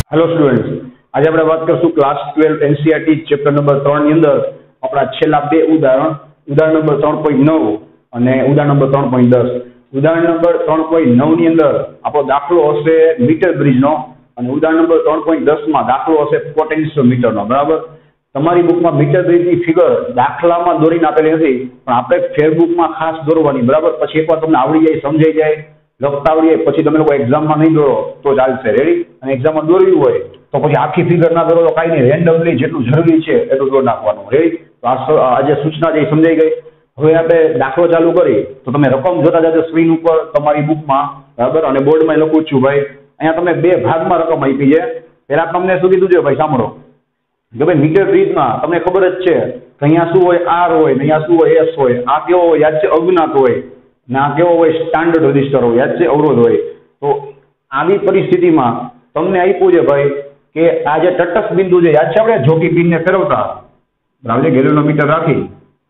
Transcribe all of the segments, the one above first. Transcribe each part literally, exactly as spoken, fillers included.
Hello students, आज આપણે વાત કરશું class twelve NCERT chapter number ત્રણ ની અંદર આપણા છેલ્લા બે ઉદાહરણ ઉદાહરણ નંબર ત્રણ પોઈન્ટ નવ અને ઉદાહરણ નંબર ત્રણ પોઈન્ટ દસ. ઉદાહરણ નંબર ત્રણ પોઈન્ટ નવ ની અંદર આપણો દાખલો હશે મીટર બ્રિજનો અને ઉદાહરણ નંબર ત્રણ પોઈન્ટ દસ માં દાખલો હશે પોટેન્શિયોમીટરનો. બરાબર, તમારી બુકમાં મીટર બ્રિજની ફિગર દાખલામાં દોરીને આપેલી હતી, પણ આપણે ફેરબુકમાં ખાસ દોરવાની. બરાબર, પછી એકવાર તમને આવડી જાય, સમજાઈ જાય, લખતા આવડીએ, પછી તમે લોકો એક્ઝામમાં નહીં દોરો તો ચાલશે. રેડી? અને એક્ઝામમાં દોરવી હોય તો પછી આખી ફિગર ના દોરો તો કાંઈ નહીં, રેન્ડમલી જેટલું જરૂરી છે એટલું દોર નાખવાનું. રેડી? તો આ આજે સૂચના જે સમજાઈ ગઈ. હવે આપણે દાખલો ચાલુ કરી તો તમે રકમ જોતા જાજો સ્ક્રીન ઉપર તમારી બુકમાં. બરાબર, અને બોર્ડમાં લખું છું ભાઈ, અહીંયા તમે બે ભાગમાં રકમ આપી છે. પહેલા તમને શું કીધું છે ભાઈ, સાંભળો કે ભાઈ મીટર બ્રિજમાં તમને ખબર જ છે કે અહીંયા શું હોય, આર હોય, ને અહીંયા શું હોય, એસ હોય. આ કેવો હોય, યાદ છે, અજ્ઞાત હોય, ને આ કેવો હોય, સ્ટાન્ડર્ડ રજિસ્ટર હોય, યાદ છે, અવરોધ હોય. તો આવી પરિસ્થિતિમાં તમને આપ્યું છે ભાઈ કે આ જે તટસ્થ બિંદુ છે, યાદ છે આપણે જોકી પિનને ફેરવતા, બરાબર છે, ગેલોનોમીટર રાખી,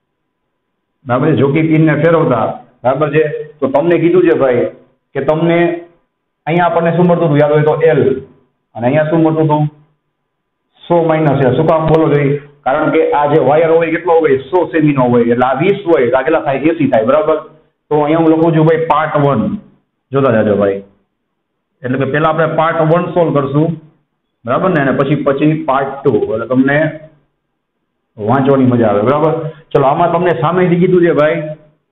બરાબર છે, જોકી પિનને ફેરવતા, બરાબર છે. તો તમને કીધું છે ભાઈ કે તમને અહીંયા આપણને શું મળતું હતું, યાદ હોય તો એલ, અને અહીંયા શું મળતું હતું, સો માઇનસ એલ. શું કામ બોલો જોઈએ? કારણ કે આ જે વાયર હોય કેટલો હોય, સો સેમી નો હોય, એટલે આ વીસ હોય, આ કેટલા થાય, એસી થાય. બરાબર, તો અહીંયા હું લખું છું ભાઈ પાર્ટ વન, જોતા જાજો ભાઈ. એટલે કે પહેલા આપણે પાર્ટ વન સોલ્વ કરશું, બરાબર ને, અને પછી પછી પાર્ટ ટુ, એટલે તમને વાંચવાની મજા આવે. બરાબર, ચલો આમાં તમને સામેથી કીધું છે ભાઈ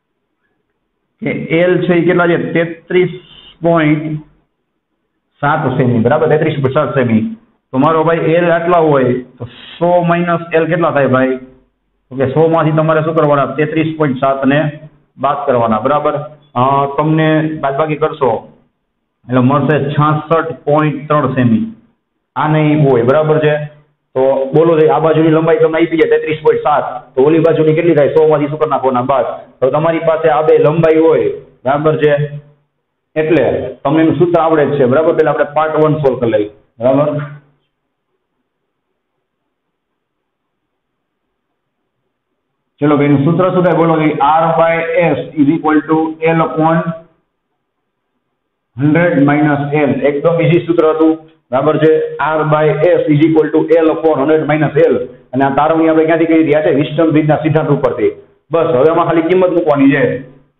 કે એલ છે એ કેટલા છે, તેત્રીસ પોઈન્ટ સાત સેમી. બરાબર, તેત્રીસ પોઈન્ટ સાત સેમી. તો મારો ભાઈ એલ આટલા હોય તો સો માઇનસ એલ કેટલા થાય ભાઈ? તો કે સો માંથી તમારે શું કરવાના, તેત્રીસ પોઈન્ટ સાત ને બાદ કરવાના. બરાબર, તમને બાદબાકી કરશો એટલે મળશે છાસઠ પોઈન્ટ ત્રણ સેમી. આ નહીં હોય. બરાબર છે, તો બોલો છે આ બાજુની લંબાઈ તમને આપી છે તેત્રીસ પોઈન્ટ સાત, તો ઓલી બાજુની કેટલી થાય, સો માંથી શું કરી નાખવાના, બાદ. તો તમારી પાસે આ બે લંબાઈ હોય, બરાબર છે, એટલે તમને એનું સૂત્ર આવડે જ છે. બરાબર, પેલા આપણે પાર્ટ વન સોલ્વ કરી લઈએ. બરાબર, ચલો ભાઈ, એનું સૂત્ર શું થાય બોલો? R by S is equal to L upon hundred minus L. એકદમ ઇઝી સૂત્ર હતું. બરાબર છે, R by S is equal to L upon hundred minus L. અને આ તારવણી આપણે ક્યાંથી કરી હતી? છે વિસ્ટન બ્રિજના સિદ્ધાંત ઉપરથી. બસ હવે આમાં ખાલી કિંમત મૂકવાની છે.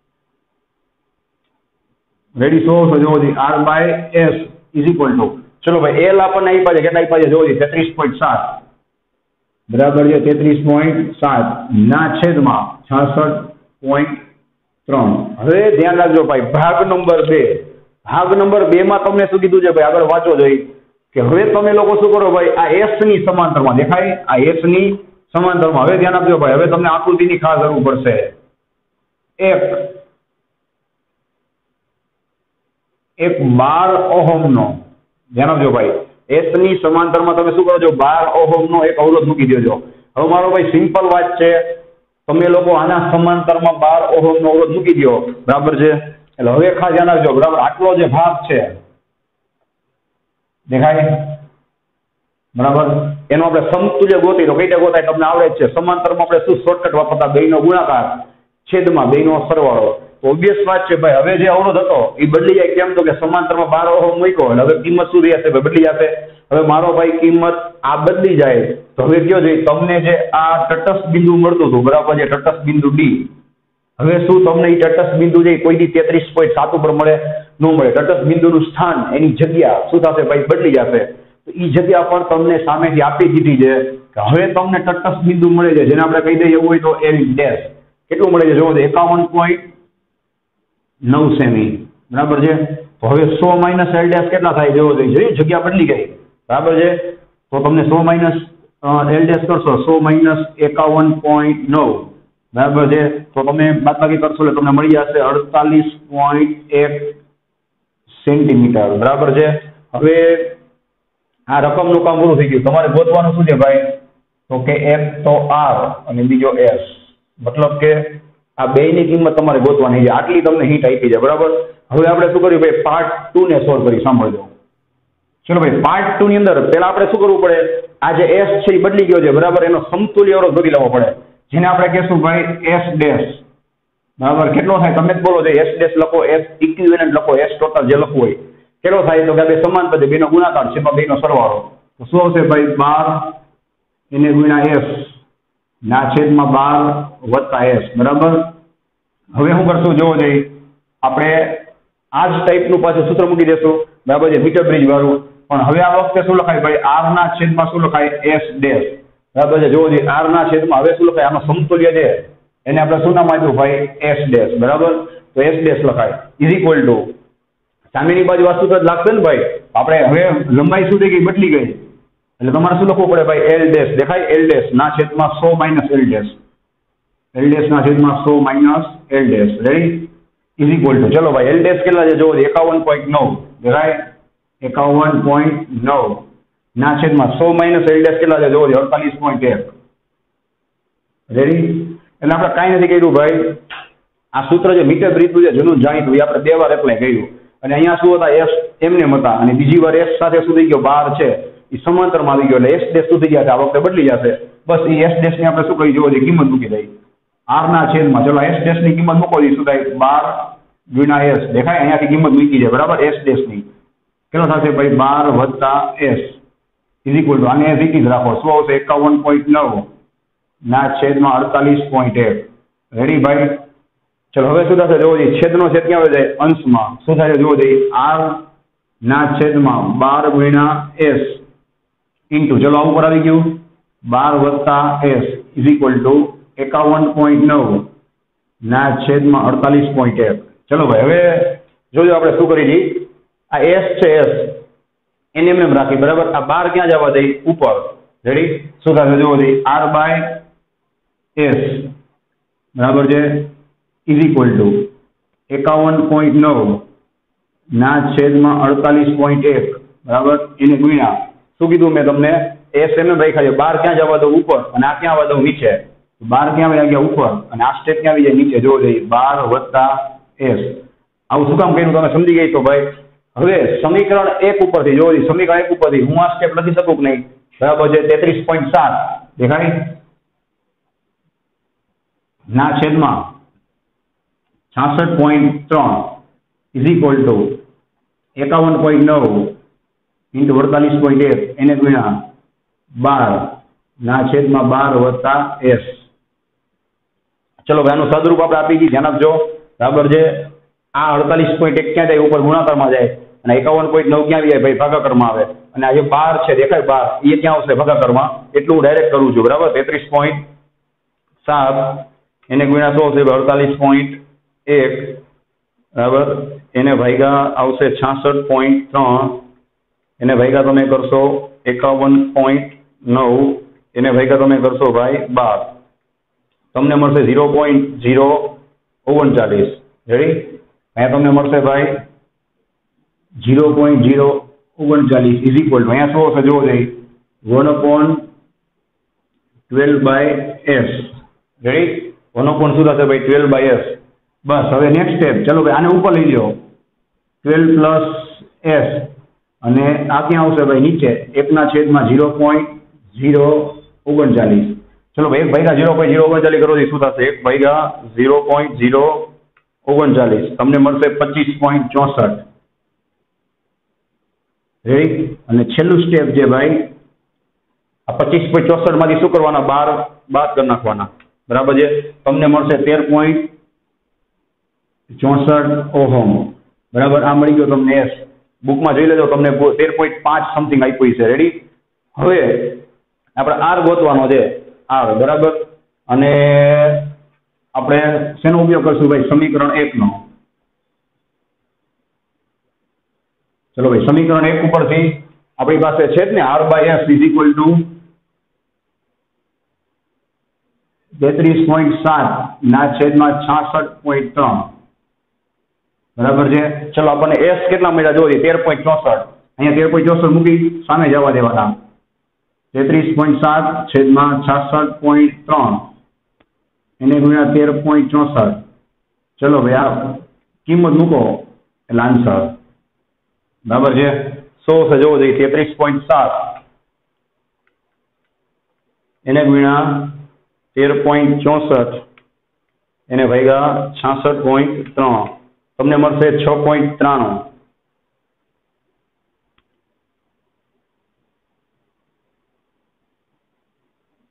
રેડી? સો જોવો જી, R by S is equal to, ચલો ભાઈ એલ આપણને આપ્યા છે, કેટલા આપ્યા છે જોવો જી, તેત્રીસ પોઈન્ટ સાત. બરાબર છે, તેત્રીસ પોઈન્ટ સાત ના છેદમાં છાસઠ પોઈન્ટ ત્રણ. હવે ધ્યાન રાખજો ભાઈ, ભાગ નંબર બે. ભાગ નંબર બે માં તમને શું કીધું છે ભાઈ, આગળ વાંચો જોઈએ કે હવે તમે લોકો શું કરો ભાઈ, આ એસ ની સમાંતરમાં દેખાય, આ એસ ની સમાંતરમાં. હવે ધ્યાન આપજો ભાઈ, હવે તમને આકૃતિની ખાસ જરૂર પડશે. એક એક બાર ઓહમ નો, ધ્યાન આપજો ભાઈ, એસ ની સમાંતરમાં તમે શું કરો છો, બાર ઓહમ નો એક અવરોધ મૂકી દેજો. હવે મારો ભાઈ સિમ્પલ વાત છે, તમે લોકો આના સમાંતરમાં બાર ઓહમ નો અવરોધ મૂકી દો. બરાબર છે, એટલે હવે ખાસ ધ્યાન રાખજો. બરાબર, આટલો જે ભાગ છે દેખાય, બરાબર, એનો આપણે સમતુલ્ય ગોતી તો કઈ રીતે ગોતાય તમને આવડે જ છે. સમાંતરમાં આપણે શું શોર્ટકટ વાપરતા, બે નો ગુણાકાર છેદમાં બે નો સરવાળો. તો ઓબ્વિયસ વાત છે ભાઈ, હવે જે અવરોધ હતો એ બદલી જાય. કેમ? તો કે સમાંતરમાં બાર ઓહમ મૂક્યો એટલે હવે કિંમત શું રહેશે ભાઈ, બદલી જશે. હવે મારો ભાઈ કિંમત આ બદલી જાય તો હવે કયો છે, તમને જે આ તટસ્થ બિંદુ મળતું હતું, બરાબર છે, તટસ્થ બિંદુ ડી, હવે શું તમને એ તટસ્થ બિંદુ છે કોઈ દી તેત્રીસ પોઈન્ટ સાત ઉપર મળે? ન મળે. તટસ્થ બિંદુનું સ્થાન, એની જગ્યા શું થશે ભાઈ, બદલી જશે. તો એ જગ્યા પણ તમને સામેથી આપી દીધી છે કે હવે તમને તટસ્થ બિંદુ મળે છે, જેને આપણે કહી દઈએ એવું હોય તો એલ ડેશ. કેટલું મળે છે જોવો, એકાવન પોઈન્ટ નવ સેમી. બરાબર છે, તો હવે સો માઇનસ એલ ડેશ કેટલા થાય જોવો જોઈએ, જગ્યા બદલી ગઈ. બરાબર છે, તો તમને સો માઇનસ એલ ડેશ કરશો, સો માઇનસ એકાવન પોઈન્ટ નવ. બરાબર છે, તો તમે બાદબાકી કરશો એટલે તમને મળી જશે અડતાલીસ પોઈન્ટ એક સેન્ટીમીટર. બરાબર છે, હવે આ રકમનું કામ પૂરું થઈ ગયું. તમારે ગોતવાનું શું છે ભાઈ? તો કે એક તો આર અને બીજો એસ, મતલબ કે આ બે ની કિંમત તમારે ગોતવાની છે. આટલી તમને હિન્ટ આપી છે. બરાબર, હવે આપણે શું કર્યું ભાઈ, પાર્ટ ટુ ને સોલ્વ કરી. સાંભળજો. ચલો ભાઈ, પાર્ટ ટુ ની અંદર પેલા આપણે શું કરવું પડે, આ જે એસ છે એ બદલી ગયો છે. બરાબર, એનો સમતુલ્ય અવરોધ શોધી લેવો પડે, જેને આપણે કહેશું ભાઈ એસ ડેશ. બરાબર, કેટલો થાય તમે જ બોલો છો, એસ ડેશ લખો, એસ ઇક્વિવેલન્ટ લખો, એસ ટોટલ જે લખવું હોય કેટલો થાય તો કે બે સમાન પદ બેનો ગુણાકાર છે એમાં બેનો સરવાળો તો શું આવશે ભાઈ બાર એને ગુણ્યા એસ ના છેદમાં બાર વત્તા એસ બરાબર. હવે શું કરશું જોવો જોઈએ આપણે આ જ ટાઈપનું પાછું સૂત્ર મૂકી દેશું બરાબર છે મીટર બ્રિજ વાળું પણ હવે આ વખતે શું લખાય ભાઈ આર ના છેદમાં શું લખાય એસ ડેશ બરાબર છે જોવો જોઈએ આર ના છેદમાં હવે શું લખાય આનો સમતુલ્ય છે એને આપણે શું નામ આપ્યું ભાઈ એસ ડેશ બરાબર તો એસ ડેશ લખાય ઇઝ ઇક્વલ ટુ સામેની બાજુ વાસ્તુ જ લાગશે ને ભાઈ આપણે હવે લંબાઈ શું થઈ ગઈ બદલી ગઈ એટલે તમારે શું લખવું પડે ભાઈ એલ ડેશ દેખાય એલ ડેશ ના છેદમાં સો minus L dash L dash ના છેદમાં સો minus L dash ready is equal to ચલો ભાઈ એલ ડેશ કેટલા છે જોવો એકાવન પોઈન્ટ નવ દેખાય એકાવન પોઈન્ટ નવ ના છેદમાં સો માઇનસ એલ ડેશ કેટલા છે જોવો અડતાલીસ પોઈન્ટ એક રેડી એટલે આપણે કાંઈ નથી કર્યું ભાઈ આ સૂત્ર જે મીટર બ્રિજનું છે જૂનું જાણીતું એ આપણે બે વાર એપ્લાય કર્યું અને અહીંયા શું હતા એસ એમને હતા અને બીજી વાર એસ સાથે શું થઈ ગયો બાર છે એ સમાંતરમાં આવી ગયો એટલે એસ ડેશ શું થઈ જશે આ વખતે બદલી જશે બસ એ એસ ડેશ ની આપણે શું કરી જોવો કિંમત મૂકી દઈ આર ના છેદમાં ચલો એસ ડેશ ની કિંમત મૂકો શું થાય બાર ગુણ્યા એસ દેખાય અહીંયાથી કિંમત મૂકી છે બરાબર એસ ડેશ ની કેટલો થશે ભાઈ બાર વત્તા એસ ઇઝ ઇક્વલ ટુ આને રીતિ જ રાખો શું આવશે એકાવન પોઈન્ટ નવ ના છેદમાં અડતાલીસ પોઈન્ટ એક રેડી ભાઈ ચલો હવે શું થશે જોવો જોઈએ છેદનો છેદ ક્યાં આવે છે અંશમાં શું થાય જોવો જોઈએ આર ના છેદમાં બાર ગુણ્યા એસ ઇન્ટુ ચલો આવું પર આવી ગયું બાર વત્તા એસ ઇઝ ઇક્વલ ટુ એકાવન પોઈન્ટ નવ ના છેદમાં અડતાલીસ પોઈન્ટ એક ચલો ભાઈ હવે જોજો આપણે શું કરી દઈએ આ એસ છે એસ એને એમ રાખી બરાબર આ બાર ક્યાં જવા દઈ ઉપર રેડી શું થશે જોવો જોઈએ આર બાય એસ બરાબર છે ઇઝ ઇક્વલ ટુ એકાવન પોઈન્ટ નવ ના છેદમાં અડતાલીસ પોઈન્ટ એક બરાબર એને ગુણ્યા શું કીધું મેં તમને એસ એમ એમ રાખ્યા છે બાર ક્યાં જવા દઉં ઉપર અને આ ક્યાં આવવા દઉં નીચે બાર ક્યાં આવી ગયા ઉપર અને આ સ્ટેપ ક્યાં આવી જાય નીચે જોવો જોઈએ બાર વત્તા એસ આવું શું કામ કર્યું તમે સમજી ગઈ તો ભાઈ હવે સમીકરણ એક ઉપરથી જોવો જોઈએ સમીકરણ એક ઉપરથી હું આ સ્ટેપ લખી શકું કે નહીં બરાબર છે તેત્રીસ પોઈન્ટ સાત દેખાય ના છેદમાં છાસઠ પોઈન્ટ ત્રણ ઇઝ ઇક્વલ ટુ એકાવન પોઈન્ટ નવ ઇન્ટુ અડતાલીસ પોઈન્ટ એક એને ગુણ્યા બાર ના છેદમાં બાર વત્તા એસ ચલો ભાઈ આનું સદરૂપ આપણે આપી દઈએ ધ્યાન આપજો બરાબર છે આ અડતાલીસ પોઈન્ટ એક ક્યાં જાય ઉપર ગુણાકારમાં જાય અને એકાવન પોઈન્ટ નવ ક્યાં આવી જાય ભાઈ ભાગાકારમાં આવે અને આ જે બાર છે દેખાય બાર એ ક્યાં આવશે ભાગાકારમાં એટલું હું ડાયરેક્ટ કરું છું બરાબર તેત્રીસ પોઈન્ટ સાત એને ગુણ્યા શું આવશે અડતાલીસ પોઈન્ટ એક બરાબર એને ભાગ્યા આવશે છાસઠ પોઈન્ટ ત્રણ એને ભાગ્યા તમે કરશો એકાવન પોઈન્ટ નવ એને ભાગ્યા તમે કરશો ભાઈ બાર તમને મળશે ઝીરો પોઈન્ટ ઝીરો ઓગણચાલીસ રેડી અહીંયા તમને મળશે ભાઈ ઝીરો પોઈન્ટ ઝીરો ઓગણચાલીસ ઇઝ ઇક્વલ ટુ અહીંયા શું હશે જોવો જોઈએ one upon twelve by S ready one upon શું થશે ભાઈ ટ્વેલ્વ બાય એસ બસ હવે નેક્સ્ટ સ્ટેપ ચલો ભાઈ આને ઉપર લઈ લો ટ્વેલ્વ પ્લસ એસ અને આ ક્યાં આવશે ભાઈ નીચે એકના છેદમાં ઝીરો પોઈન્ટ ઝીરો ઓગણચાલીસ ચલો ભાઈ એક ભાગ્યા ઝીરો પોઈન્ટ ઝીરો ઓગણચાલીસ કરો શું થશે એક ભાગ્યા ઝીરો પોઈન્ટ ઝીરો ઓગણચાલીસ તમને મળશે પચીસ પોઈન્ટ ચોસઠ રેડી અને છેલ્લું સ્ટેપ છે ભાઈ આ પચીસ પોઈન્ટ ચોસઠ માંથી શું કરવાના બાર બાદ કરી નાખવાના બરાબર છે તમને મળશે તેર પોઈન્ટ ચોસઠ ઓહમ બરાબર આ મળી ગયો તમને એસ બુકમાં જોઈ લેજો તમને તેર પોઈન્ટ પાંચ સમથિંગ આપ્યું છે રેડી હવે આપણે આર ગોતવાનો છે આર બરાબર અને આપણે શેનો ઉપયોગ કરશું ભાઈ સમીકરણ એક નો ચલો ભાઈ સમીકરણ એક ઉપરથી આપણી પાસે છે જ ને R by S is equal to તેત્રીસ પોઈન્ટ સાત ના છેદમાં છાસઠ પોઈન્ટ ત્રણ બરાબર છે ચલો આપણને એસ કેટલા મળ્યા જોઈએ તેર પોઈન્ટ ચોસઠ અહીંયા તેર પોઈન્ટ ચોસઠ મૂકી સામે જવા દેવાના તેત્રીસ પોઈન્ટ સાત છેદમાં છાસઠ પોઈન્ટ ત્રણ એને ગુણ્યા તેર પોઈન્ટ ચોસઠ ચલો ભાઈ આ કિંમત મૂકો એટલે આન્સર બરાબર છે સો છે જોવો જોઈએ તેત્રીસ પોઈન્ટ સાત એને ગુણ્યા તેર પોઈન્ટ ચોસઠ એને ભાગ્યા છાસઠ પોઈન્ટ ત્રણ તમને મળશે છ પોઈન્ટ ત્રાણું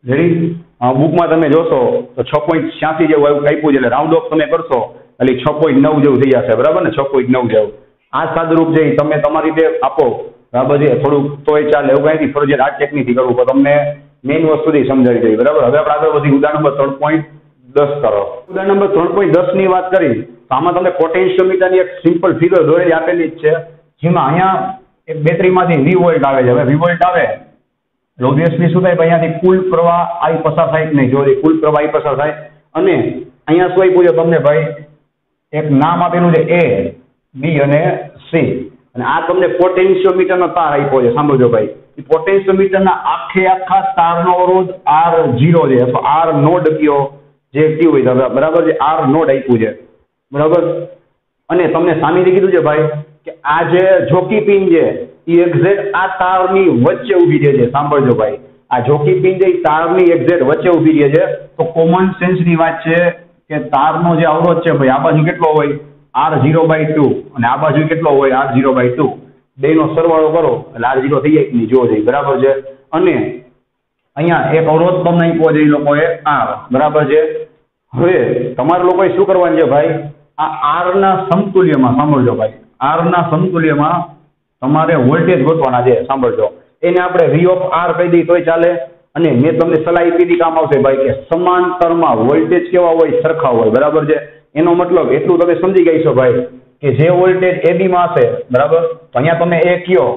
રેડી? બુકમાં તમે જોશો તો છ પોઈન્ટ છ્યાસી જેવું એવું આપ્યું છે, એટલે રાઉન્ડ ઓફ તમે કરશો એટલે છ પોઈન્ટ નવ જેવું થઈ જશે, બરાબર ને? છ પોઈન્ટ નવ જેવું. આ સાદુરૂપ છે તમે તમારી રીતે આપો, બરાબર છે? થોડુંક તોય ચાલે, એવું કંઈ નથી, ફરજિયાત આ ટેકનિકથી કરવું, પણ તમને મેઇન વસ્તુથી સમજાવી દઈએ, બરાબર? હવે આપણે આગળ વધી ઉદાહરણ નંબર ત્રણ પોઈન્ટ દસ કરો. ઉદાહરણ નંબર ત્રણ પોઈન્ટ દસ ની વાત કરી તો આમાં તમને પોટેન્શિયોમીટરની એક સિમ્પલ ફિગર દોરેલી આપેલી જ છે, જેમાં અહીંયા એક બેટરીમાંથી વી વોલ્ટ આવે છે. હવે વી વોલ્ટ આવે એટલે ઓબ્વિયસલી શું થાય ભાઈ, અહીંયાથી કુલ પ્રવાહ આવી પસાર થાય કે નહીં? જો કુલ પ્રવાહ આવી પસાર થાય, અને અહીંયા શું આપ્યું છે તમને ભાઈ, એક નામ આપેલું છે એ, બી અને સી, અને આ તમને પોટેન્શિયોમીટરનો તાર આપ્યો છે. સાંભળજો ભાઈ, પોટેન્શિયોમીટરના આખે આખા તારનો અવરોધ આર ઝીરો છે, અથવા આર નોડ કયો જે કયું હોય, બરાબર છે? આર નોડ આપ્યું છે, બરાબર? અને તમને સામેથી કીધું છે ભાઈ કે આ જે જોકી પિન છે એ એક્ઝેક્ટ આ તારની વચ્ચે ઊભી રહે છે. સાંભળજો ભાઈ, આ જોકી પિન છે એ તારની એક્ઝેક્ટ વચ્ચે ઊભી રહે છે. તો કોમન સેન્સની વાત છે કે તારનો જે અવરોધ છે ભાઈ, આ બાજુ કેટલો હોય? આર ઝીરો બાય ટુ, અને આ બાજુ કેટલો હોય? R zero by two. બે નો સરવાળો કરો એટલે આર ઝીરો થઈ જાય નહીં, જોવો જોઈએ, બરાબર છે? અને અહીંયા એક અવરોધ તમને આપ્યો છે એ લોકોએ આર, બરાબર છે? હવે તમારે લોકોએ શું કરવાનું છે ભાઈ, આ આર ના સમતુલ્યમાં, સાંભળજો ભાઈ, આર ના સમતુલ્યમાં તમારે વોલ્ટેજ ગોતવાના છે. સાંભળજો, એને આપણે વી ઓફ આર કહી દઈએ તોય ચાલે, અને મેં તમને સલાહ આપી હતી કામ આવશે ભાઈ કે સમાંતરમાં વોલ્ટેજ કેવા હોય? સરખા હોય, બરાબર છે? એનો મતલબ એટલું તમે સમજી ગઈ છો ભાઈ કે જે વોલ્ટેજ એબી માં હશે, બરાબર, તો અહીંયા તમે એ કયો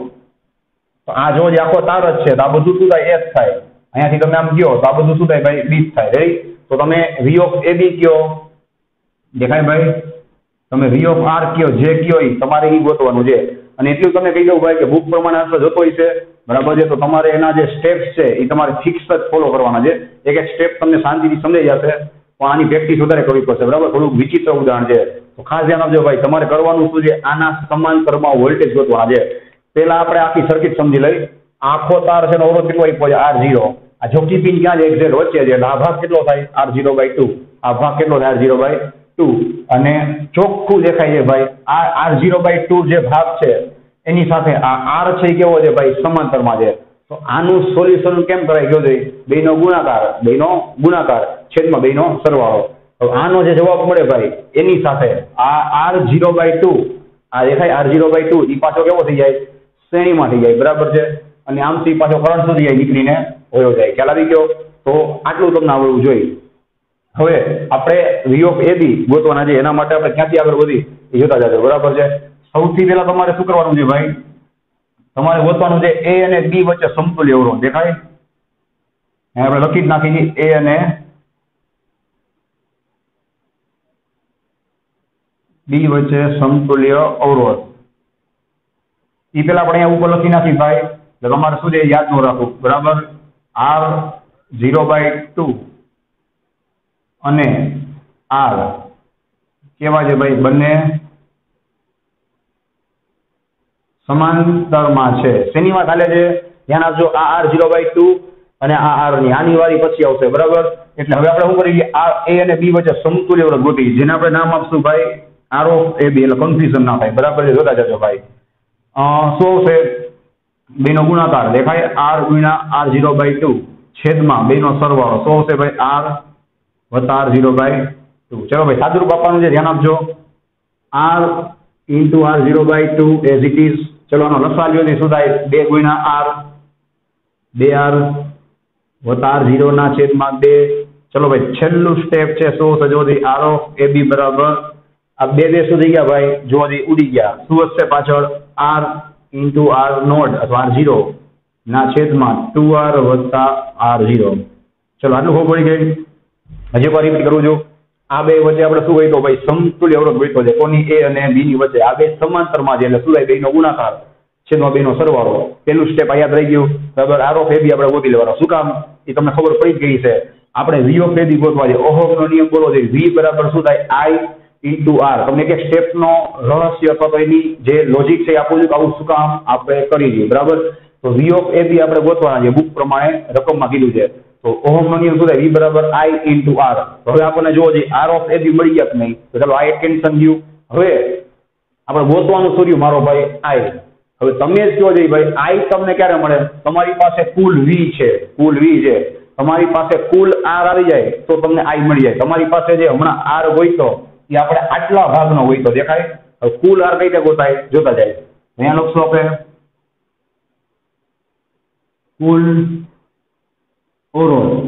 તો આ જો આખો તાર જ છે, તો આ બધું શું થાય? એસ થાય. અહીંયાથી તમે આમ કયો તો આ બધું શું થાય ભાઈ? બી થાય. રેડી? તો તમે વી ઓફ એબી કયો, દેખાય ભાઈ? તમે વી ઓફ આર કયો, જે કયો એ તમારે એ ગોતવાનું છે. અને એટલું તમે કહી દઉં ભાઈ કે બુક પ્રમાણે આન્સર જતો હોય છે, બરાબર છે? તો તમારે એના જે સ્ટેપ્સ છે એ તમારે ફિક્સ જ ફોલો કરવાના છે. એક એક સ્ટેપ તમને શાંતિથી સમજાઈ જશે, પણ આની પ્રેક્ટિસ વધારે કરવી પડશે, બરાબર? થોડુંક વિચિત્ર ઉદાહરણ છે, તો ખાસ ધ્યાન આપજો ભાઈ. તમારે કરવાનું શું છે? આના સમાંતરમાં વોલ્ટેજ ગોતવાના છે. પહેલા આપણે આખી સર્કિટ સમજી લઈ. આખો તાર છે, અવરોધ કેટલો આપ્યો છે? R zero. આ જોકી પિન ક્યાં છે? એક્ઝેક્ટ વચ્ચે છે, એટલે આ ભાગ કેટલો થાય? R zero by two. આ ભાગ કેટલો થાય? R zero by two. અને ચોખ્ખું દેખાય છે ભાઈ, આ આર ઝીરો બાય ટુ જે ભાગ છે એની સાથે આ આર છે કેવો છે ભાઈ? સમાંતરમાં છે. તો આનું સોલ્યુશન કેમ કરાય? ગયો છે બે નો ગુણાકાર, બે નો ગુણાકાર છેદમાં બે નો સરવાળો. તો આનો જે જવાબ મળે ભાઈ એની સાથે આ આર ઝીરો બાય ટુ, આ દેખાય આર ઝીરો બાય ટુ, એ પાછો કેવો થઈ જાય? શ્રેણીમાં થઈ જાય, બરાબર છે? અને આમથી પાછો કરંટ શું થઈ જાય? નીકળીને હોયો જાય. ખ્યાલ આવી ગયો? તો આટલું તમને આવડવું જોઈએ. હવે આપણે વી ઓફ એબી ગોતવાના છે, એના માટે આપણે ક્યાંથી આગળ વધી એ જોતા જજો, બરાબર છે? સૌથી પહેલા તમારે શું કરવાનું છે ભાઈ? તમારે ગોતવાનું છે એ અને બી વચ્ચે સમતુલ્ય અવરોધ. દેખાય? આપણે લખી જ નાખી એ અને બી વચ્ચે સમતુલ્ય અવરોધ. એ પેલા આપણે અહીંયા ઉપર લખી નાખી ભાઈ, એટલે તમારે શું છે યાદ ન રાખવું, બરાબર? આર ઝીરો બાય ટુ અને આર કેવા છે ભાઈ? બંને સમાંતરમાં છે. શેની વાત ચાલે છે? ધ્યાન આપજો. આ આર ઝીરો બાય ટુ અને આ આર ની આની વાળી પછી આવશે, બરાબર? એટલે હવે આપણે શું કરીએ? આ એ અને બી વચ્ચે સમતુલ્ય અવરોધ ગોતી, જેને આપણે નામ આપશું ભાઈ આર ઓફ એ બી, એટલે કન્ફ્યુઝન ના થાય, બરાબર છે? જોતા જજો ભાઈ. શું આવશે? બે નો ગુણાકાર, દેખાય? આર ગુણ્યા આર ઝીરો બાય ટુ છેદમાં બે નો સરવાળો. શું આવશે ભાઈ? આર વત્તા આર ઝીરો બાય ટુ. ચલો ભાઈ, સાદુરૂપ આપવાનું છે, ધ્યાન આપજો. R into R zero by two as it is. ચલો આનો લસા લ્યો, શું થાય? બે ગુણ્યા આર, બે આર વત્તા આર ઝીરો ના છેદમાં બે. ચલો ભાઈ, છેલ્લું સ્ટેપ છે શું થશે? જો આર ઓફ એ બી બરાબર આ બે બે શું થઈ ગયા ભાઈ? જો ઉડી ગયા. શું વધશે પાછળ? આર ઇન્ટુ આર નોડ અથવા આર ઝીરો ના છેદમાં ટુ આર વત્તા આર ઝીરો. ચલો આટલું ખબર પડી ગઈ. હજી એકવાર રિપીટ કરું છું. આ બે વચ્ચે આપણે શું કહ્યું ભાઈ? સમતુલ્ય અવરોધ ગોત્યો છે. કોની? એ અને બી ની વચ્ચે. આ બે સમાંતરમાં છે, એટલે શું થાય? બે નો ગુણાકાર છેદમાં બે નો સરવાળો. પેલું સ્ટેપ આ યાદ રહી ગયું, બરાબર? આર ઓફ એ બી આપણે ગોતી લેવાનો. શું કામ? એ તમને ખબર પડી જ ગઈ છે. આપણે વી ઓફ એ બી ગોતવા છે. ઓહમનો નિયમ બોલો છે. વી બરાબર શું થાય? I into R. તમને એક સ્ટેપ નો રહસ્ય અથવા તો એની જે લોજિક છે આપું છું, આવું શું કામ આપણે કરી દઈએ, બરાબર? તો વી ઓફ એ બી આપણે ગોતવાના છે, બુક પ્રમાણે રકમમાં કીધું છે. તો ઓહમનો નિયમ શું થાય? વી બરાબર આઈ ઇન્ટુ આર. હવે આપણને જોવો જોઈએ આર ઓફ એ બી મળી ગયા કે નહીં? તો ચાલો આ એક કેન્સલ ગયું. હવે આપણે ગોતવાનું શું રહ્યું મારો ભાઈ? આઈ. હવે તમે જ કહો જોઈએ ભાઈ આઈ તમને ક્યારે મળે? તમારી પાસે કુલ વી છે, કુલ વી છે. તમારી પાસે કુલ આર આવી જાય તો તમને આઈ મળી જાય. તમારી પાસે જે હમણાં આર ગોઈતો એ આપણે આટલા ભાગનો ગોઈતો દેખાય. હવે કુલ આર કઈ રીતે ગોતાય જોતા જાય. અહીંયા લખશું આપણે કુલ અવરોધ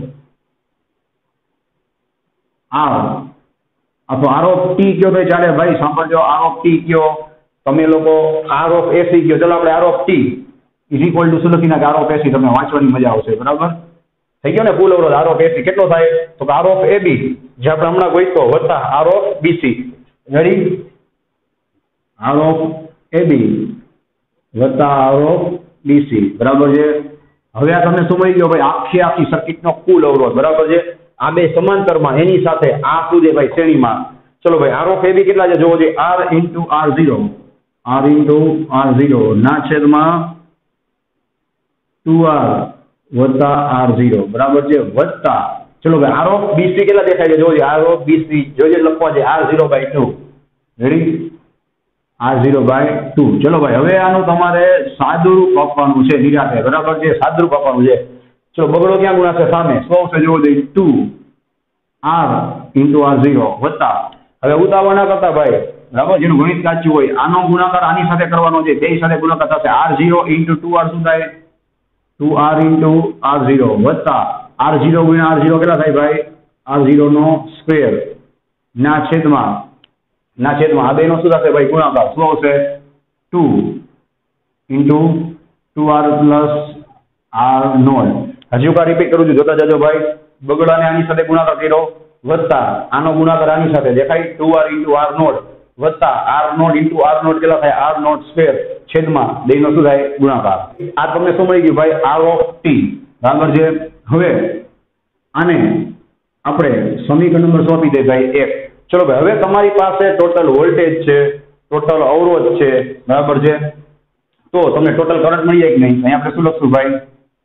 આર અથવા આર ઓફ ટી કયો તો ચાલે ભાઈ. સાંભળજો, આર ઓફ ટી કયો, તમે લોકો આર ઓફ એસી કયો. ચલો આપણે R of T is equal to શું લખી નાખે આર ઓફ એસી. તમને વાંચવાની મજા આવશે. બરાબર થઈ ગયો ને. કુલ અવરોધ આર ઓફ એસી કેટલો થાય તો આર ઓફ એબી જે આપણે હમણાં ગોઈતો વત્તા R of BC. Ready? R of AB વત્તા આર ઓફ બીસી. બરાબર છે. હવે આ તમને શું મળી ગયો ભાઈ? આખી આખી સર્કિટનો કુલ અવરોધ. બરાબર છે. આ બે સમાંતરમાં એની સાથે આ શું છે ભાઈ શ્રેણીમાં. ચલો ભાઈ આર ઓફ એબી કેટલા છે જોવો જોઈએ. R into R zero R into R zero ના છેદમાં ટુ આર વત્તા આર ઝીરો. બરાબર છે. વત્તા ચલો ભાઈ આર ઓફ બીસી કેટલા દેખાય છે જોજો. આર ઓફ બીસી જોઈએ લખવા છે R zero by two. Ready? R zero by two. ચલો ભાઈ હવે આનું તમારે સાદુરૂપ આપવાનું છે નિરાતે. બરાબર છે. સાદુરૂપ આપવાનું છે. ચલો બગડો ક્યાં ગુણાશે સામે સો છે જોવો જોઈએ two R into R zero વત્તા હવે ઉતાવળ ના કરતા ભાઈ. બરાબર જેનું ગણિત કાચું હોય આનો ગુણાકાર આની સાથે કરવાનો છે. બે સાથે ગુણાકાર થશે. R zero into two R શું થાય? Two R into R zero વત્તા આર ઝીરો ગુણ્યા આર ઝીરો કેટલા થાય ભાઈ? આર ઝીરો નો સ્ક્વેર ના છેદમાં ના છેદમાં આ બે નો શું થશે ભાઈ ગુણાકાર. શું આવશે? Two into two R plus R naught. હજુ કા રિપીટ કરું છું જોતા જજો ભાઈ. બગડાને આની સાથે ગુણાકાર કર્યો વત્તા આનો ગુણાકાર આની સાથે દેખાય two R into R naught વત્તા R naught into R naught કેટલા થાય? આર નોટ સ્ક્વેર છેદમાં બે નો શું થાય ગુણાકાર. આ તમને શું મળી ગયું ભાઈ? R of T. બરાબર છે. હવે આને આપણે સમીકરણ નંબર સોંપી દે ભાઈ એક. ચલો ભાઈ હવે તમારી પાસે ટોટલ વોલ્ટેજ છે, ટોટલ અવરોધ છે. બરાબર છે. તો તમને ટોટલ કરંટ મળી જાય કે નહીં? અહીં આપણે શું લખશું ભાઈ?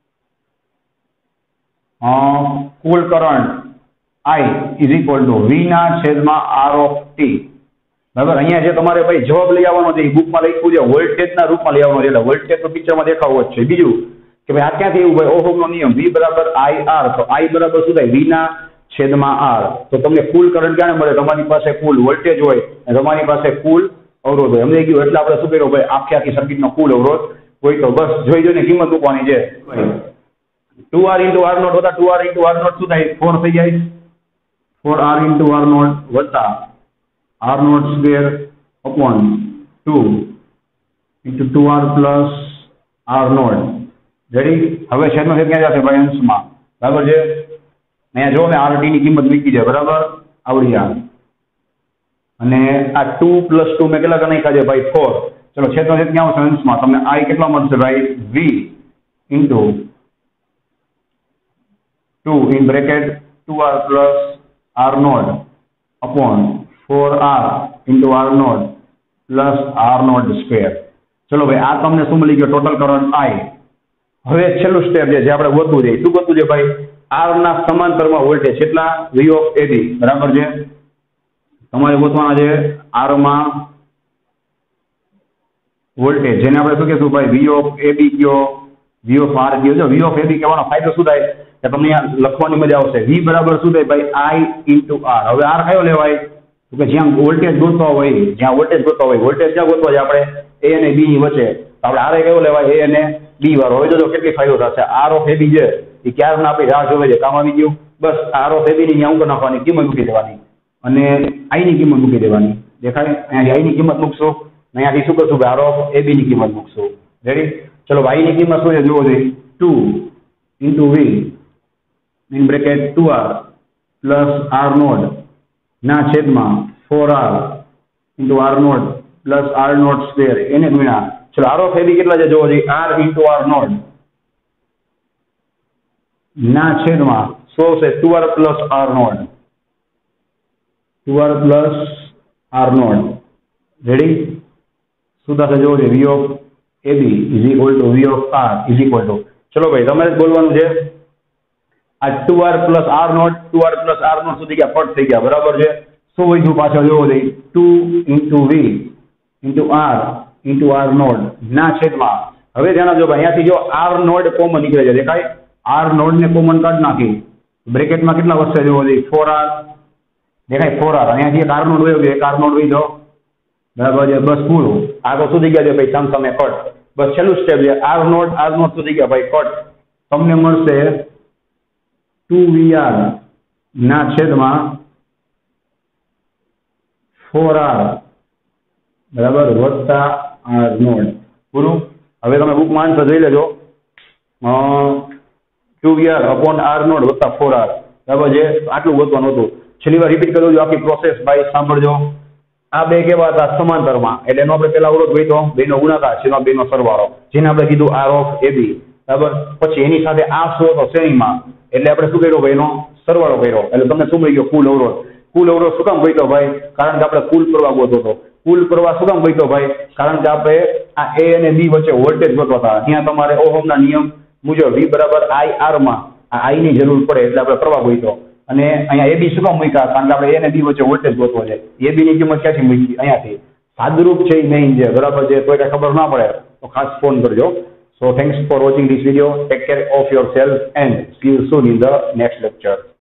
કુલ current I is equal to V ના છેદમાં આર ઓફ ટી. બરાબર અહીંયા જે તમારે ભાઈ જવાબ લઈ આવવાનો છે એ બુકમાં લખ્યું છે વોલ્ટેજના રૂપમાં લઈ આવવાનો છે. એટલે વોલ્ટેજ તો પિક્ચરમાં દેખાવો જ છે. બીજું કે ભાઈ આ ક્યાંથી એવું ભાઈ ઓહમનો નિયમ વી બરાબર આઈ આર. તો આઈ બરાબર શું થાય? વી ના છેદમાં આર. તો તમને કુલ કરંટ ક્યાં મળે? તમારી પાસે કુલ વોલ્ટેજ હોય અને તમારી પાસે કુલ અવરોધ હોય. સમજાઈ ગયું? એટલે આપણે શું કર્યું ભાઈ? આખી આખી સર્કિટનો કુલ અવરોધ હોય તો બસ જોઈ જોઈને કિંમત મૂકવાની છે. Two R into R naught વત્તા two R into R naught શું થાય? ફોર થઈ જાય. Four R into R naught વત્તા R naught square upon two into two R plus R naught. Ready? હવે છેદનો છેદ ક્યાં જશે ભાઈ? અંશમાં. બરાબર છે. અહીંયા જો મેં આર ટી ની કિંમત મૂકી છે. બરાબર આવડી આ અને આ ટુ પ્લસ ટુ મેં કેટલા નાખ્યા છે ભાઈ? ફોર. ચલો છેદનો છેદ ક્યાં આવશે? અંશમાં. તમને આઈ કેટલા મળશે ભાઈ? V into two in bracket two R plus R naught upon four R into R naught plus R naught square. ચલો ભાઈ આ તમને શું મળી ગયો? Total current I. હવે છેલ્લું સ્ટેપ છે જે આપણે ગોતવું છે. શું ગોતવું છે ભાઈ? આર ના સમાંતરમાં વોલ્ટેજ કેટલા? V of AB. બરાબર છે. તમારે ગોતવાના છે આર માં વોલ્ટેજ જેને આપણે શું કહેશું ભાઈ? વી ઓફ એબી કયો, વી ઓફ આર કયો. જો વી ઓફ એબી કહેવાનો ફાયદો શું થાય કે તમને અહીંયા લખવાની મજા આવશે. વી બરાબર શું થાય ભાઈ? I into R. હવે આર કયો લેવાય? તો કે જ્યાં વોલ્ટેજ ગોતવા હોય, જ્યાં વોલ્ટેજ ગોતવા હોય, વોલ્ટેજ ક્યાં ગોતવા છે આપણે? એ અને બી ની વચ્ચે. આપણે આર કયો લેવાય? એ અને બી વાળો. હવે જો કેટલી ફાયદો થશે. આર ઓફ એબી છે એ ક્યારના આપણી રાહ જોવે છે. કામ આવી ગયું. બસ આર ઓફ એબી ની અંક નાખવાની, કિંમત મૂકી દેવાની અને આઈ ની કિંમત મૂકી દેવાની. દેખાય? અહીંયાથી આઈ ની કિંમત મૂકશો, અહીંયાથી શું કરશું ભાઈ? આર ઓફ એબી ની કિંમત મૂકશું. રેડી? ચલો આઈ ની કિંમત શું છે જોવો જોઈએ. Two into V in bracket two R plus R naught ના છેદમાં four R into R naught plus R naught square એને ગુણ્યા. ચલો આર ઓફ એબી કેટલા છે જોવો જોઈએ. આર ઇન્ટુ આર નોટ ના છેદમાં સો છે two R plus R naught two R plus R naught. Ready? શું થશે જોવો જોઈએ. V of AB is equal to V of R is equal to. ચલો ભાઈ તમારે જ બોલવાનું છે. આ two R plus R naught two R plus R naught સુધી ગયા પટ થઈ ગયા. બરાબર છે. શું વધ્યું પાછળ જોવો જોઈએ? Two into V into R into R naught ના છેદમાં. હવે ધ્યાન આપજો ભાઈ અહીંયાથી જો આર નોટ કોમન નીકળે છે. દેખાય? આર નોડ ને કોમન કાઢ નાખી બ્રેકેટમાં કેટલા વધશે જુઓ ફોર આર દેખાય ફોર આર અહીંયાથી એક આર નોડ વયો ગયો એક આર નોડ વહી જાઓ બરાબર છે બસ પૂરું આગળ સુધી ગયા છે ભાઈ સામ સામે કટ બસ છેલ્લું સ્ટેપ છે આર નોડ આર નોડ સુધી ગયા ભાઈ કટ તમને મળશે ટુ વી આર ના છેદમાં ફોર આર બરાબર વત્તા આર નોડ પૂરું હવે તમે બુકમાં આન્સર જોઈ લેજો two V R upon R naught વત્તા ફોર આર બરાબર છે આટલું ગોતવાનું હતું છેલ્લી વાર રિપીટ કરી દઉં આખી પ્રોસેસ ભાઈ સાંભળજો આ બે કેવા હતા સમાંતરમાં એટલે એનો આપણે પેલા અવરોધ ગોઈતો બેનો ગુણાકાર છે બેનો સરવાળો જેને આપણે કીધું આર ઓફ એબી બરાબર પછી એની સાથે આ શું હતો શ્રેણીમાં એટલે આપણે શું કર્યું ભાઈ એનો સરવાળો કર્યો એટલે તમને શું મળી ગયો કુલ અવરોધ કુલ અવરોધ શું કામ ગોઈતો ભાઈ કારણ કે આપણે કુલ પ્રવાહ ગોતો હતો કુલ પ્રવાહ શું કામ ગોઈતો ભાઈ કારણ કે આપણે આ એ અને બી વચ્ચે વોલ્ટેજ ગોતવા હતા ત્યાં તમારે ઓહમના નિયમ મુજબ વી બરાબર આઈ આર માં આ આઈ ની જરૂર પડે એટલે આપણે પ્રવાહ ગોઈતો અને અહીંયા એબી શું કામ મૂક્યા કારણ કે આપણે એ અને બી વચ્ચે વોલ્ટેજ ગોતવો છે એબી ની કિંમત ક્યાંથી મૂકી અહીંયાથી સાદુરૂપ છે મેઇન છે બરાબર છે તો એટલે ખબર ના પડે તો ખાસ ફોન કરજો so thanks for watching this video take care of yourself and see you soon in the next lecture